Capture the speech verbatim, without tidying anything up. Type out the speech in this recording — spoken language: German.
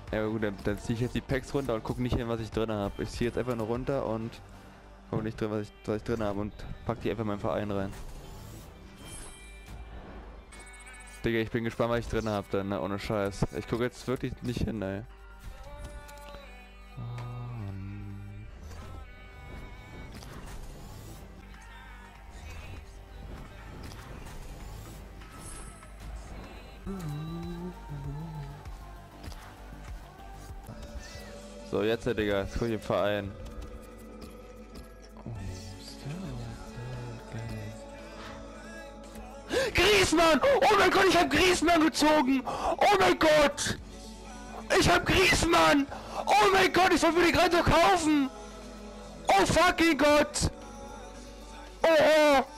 Ja gut, dann, dann ziehe ich jetzt die Packs runter und gucke nicht hin, was ich drin habe. Ich ziehe jetzt einfach nur runter und gucke nicht drin, was ich, was ich drin habe und pack die einfach in meinen Verein rein. Digga, ich bin gespannt, was ich drin habe dann, ne? Ohne Scheiß. Ich gucke jetzt wirklich nicht hin, ey. So, jetzt, Digga, jetzt guck ich im Verein. Griezmann! Oh mein Gott, ich hab Griezmann gezogen! Oh mein Gott! Ich hab Griezmann! Oh mein Gott, ich wollte mir den gerade so kaufen! Oh fucking Gott! Oh, oh!